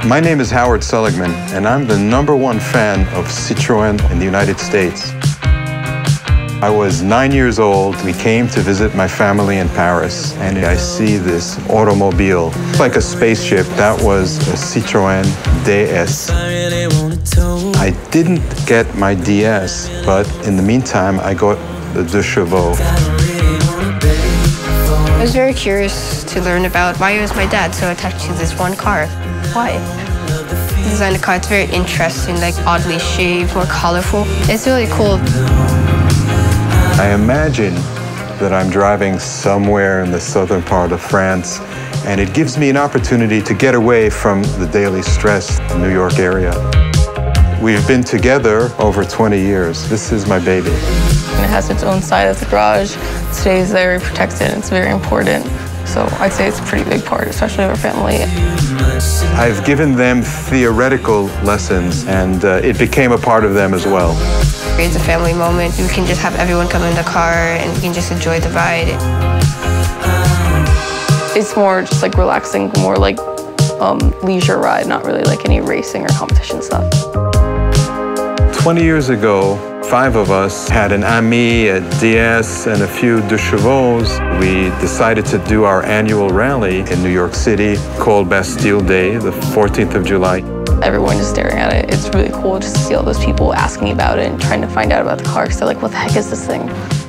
My name is Howard Seligman, and I'm the #1 fan of Citroën in the United States. I was 9 years old. We came to visit my family in Paris, and I see this automobile, like a spaceship. That was a Citroën DS. I didn't get my DS, but in the meantime, I got the 2 Chevaux. I was very curious to learn about why it was my dad so attached to this one car. Why? He designed the car. It's very interesting, like oddly shaped, more colorful. It's really cool. I imagine that I'm driving somewhere in the southern part of France, and it gives me an opportunity to get away from the daily stress in the New York area. We've been together over 20 years. This is my baby. It has its own side of the garage. It stays very protected. It's very important. So I'd say it's a pretty big part, especially of our family. I've given them theoretical lessons, and it became a part of them as well. It's a family moment. You can just have everyone come in the car and you can just enjoy the ride. It's more just like relaxing, more like leisure ride, not really like any racing or competition stuff. 20 years ago, 5 of us had an Ami, a DS, and a few 2 Chevaux. We decided to do our annual rally in New York City called Bastille Day, the 14th of July. Everyone is staring at it. It's really cool just to see all those people asking about it and trying to find out about the car. So they're like, what the heck is this thing?